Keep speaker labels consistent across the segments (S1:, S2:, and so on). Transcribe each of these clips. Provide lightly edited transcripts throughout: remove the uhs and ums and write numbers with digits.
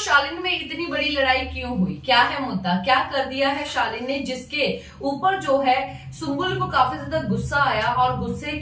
S1: शालीन में इतनी बड़ी लड़ाई क्यों हुई? क्या है मुद्दा? क्या कर दिया है शालीन ने जिसके ऊपर जो है सुम्बुल को काफी ज्यादा गुस्सा आया और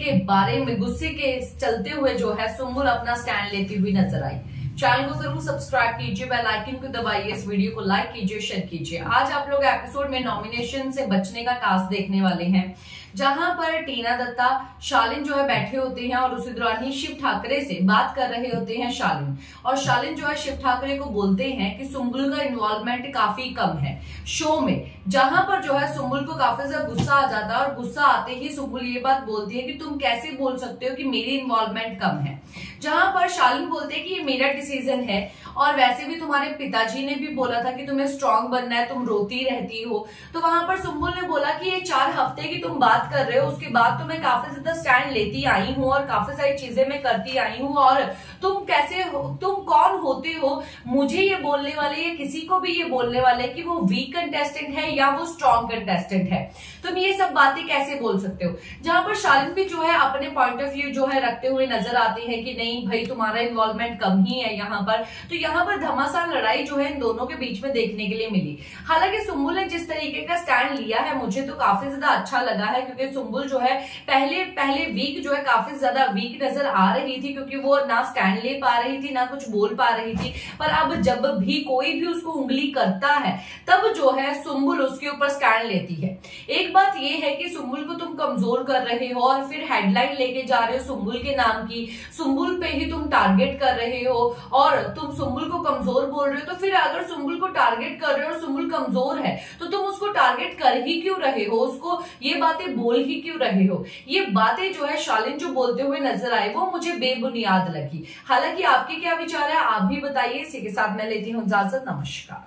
S1: गुस्से के चलते हुए जो है सुम्बुल अपना स्टैंड लेती हुई नजर आई। चैनल को जरूर सब्सक्राइब कीजिए, बेल आइकन को दबाइए, इस वीडियो को लाइक कीजिए, शेयर कीजिए। आज आप लोग एपिसोड में नॉमिनेशन से बचने का टास्क देखने वाले हैं, जहां पर टीना दत्ता शालीन जो है बैठे होते हैं और उसी दौरान ही शिव ठाकरे से बात कर रहे होते हैं शालीन। और शालीन जो है शिव ठाकरे को बोलते हैं कि सुम्बुल का इन्वॉल्वमेंट काफी कम है शो में, जहां पर जो है सुम्बुल को काफी ज्यादा गुस्सा आ जाता है और गुस्सा आते ही सुम्बुल ये बात बोलती है कि तुम कैसे बोल सकते हो कि मेरी इन्वॉल्वमेंट कम है। जहां पर शालीन बोलते हैं कि ये मेरा डिसीजन है और वैसे भी तुम्हारे पिताजी ने भी बोला था कि तुम्हें स्ट्रांग बनना है, तुम रोती रहती हो। तो वहां पर सुम्बुल ने बोला कि ये 4 हफ्ते की तुम बात कर रहे हो, उसके बाद तो मैं काफी ज्यादा स्टैंड लेती आई हूँ और काफी सारी चीजें मैं करती आई हूँ, और तुम कैसे हो, तुम कौन होते हो मुझे ये बोलने वाले या किसी को भी ये बोलने वाले कि वो वीक कंटेस्टेंट है या वो स्ट्रॉन्ग कंटेस्टेंट है? तुम ये सब बातें कैसे बोल सकते हो? जहां पर शालीन भी जो है अपने पॉइंट ऑफ व्यू जो है रखते हुए नजर आते हैं कि नहीं भाई तुम्हारा इन्वॉल्वमेंट कम ही है यहाँ पर। तो यहाँ पर घमासान लड़ाई जो है इन दोनों के बीच में देखने के लिए मिली। हालांकि सुम्बुल ने जिस तरीके का स्टैंड लिया है मुझे तो काफी ज्यादा अच्छा लगा है, क्योंकि सुम्बुल जो है पहले वीक जो है काफी ज्यादा वीक नजर आ रही थी, क्योंकि वो ना स्टैंड ले पा रही थी ना कुछ बोल पा रही थी। पर अब जब भी कोई भी उसको उंगली करता है तब जो है सुम्बुल उसके ऊपर स्टैंड लेती है। एक बात ये है कि सुम्बुल को तुम कमजोर कर रहे हो और फिर हेडलाइन लेके जा रहे हो सुम्बुल के नाम की, सुम्बुल पे ही तुम टारगेट कर रहे हो और तुम सुम्बुल को कमजोर बोल रहे हो। तो फिर अगर सुम्बुल को टारगेट कर रहे हो और सुम्बुल कमजोर है तो तुम उसको टारगेट कर ही क्यों रहे हो, उसको ये बातें बोल ही क्यों रहे हो? ये बातें जो है शालीन जो बोलते हुए नजर आए वो मुझे बेबुनियाद लगी। हालांकि आपके क्या विचार है आप भी बताइए। इसी के साथ मैं लेती हूँ इजाजत। नमस्कार।